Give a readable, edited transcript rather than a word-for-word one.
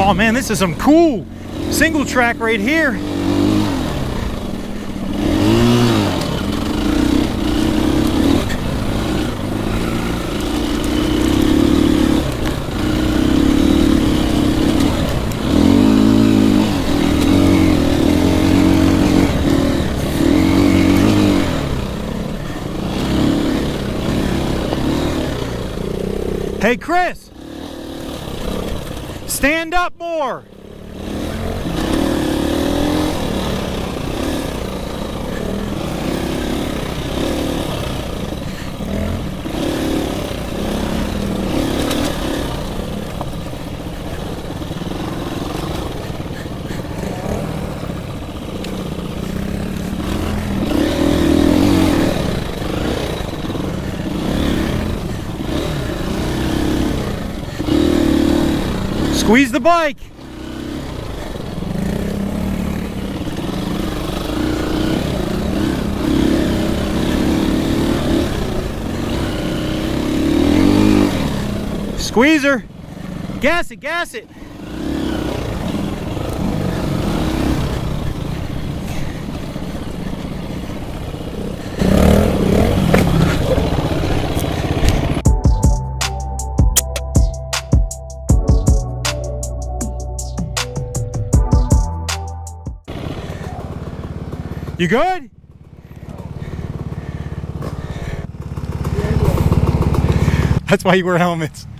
Oh man, this is some cool single track right here. Hey Chris, stand up more. Squeeze the bike. Squeeze her. Gas it, gas it. You good? That's why you wear helmets.